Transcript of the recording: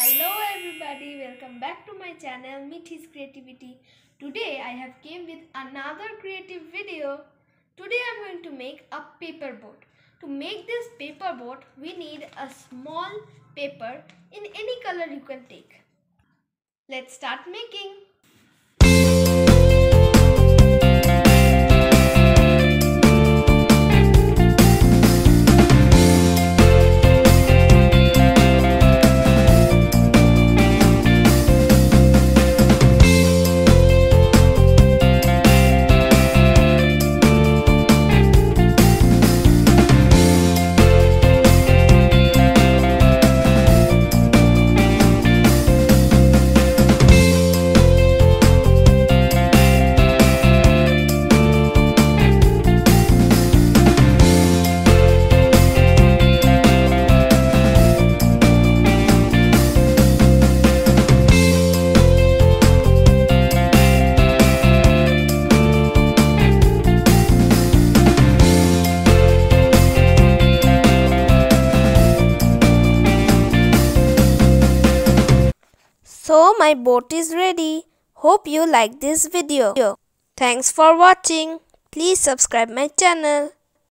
Hello everybody, welcome back to my channel Byee Creativity. Today I have came with another creative video. Today I am going to make a paper boat. To make this paper boat we need a small paper in any color you can take. Let's start making. So my boat is ready. Hope you like this video. Thanks for watching. Please subscribe my channel.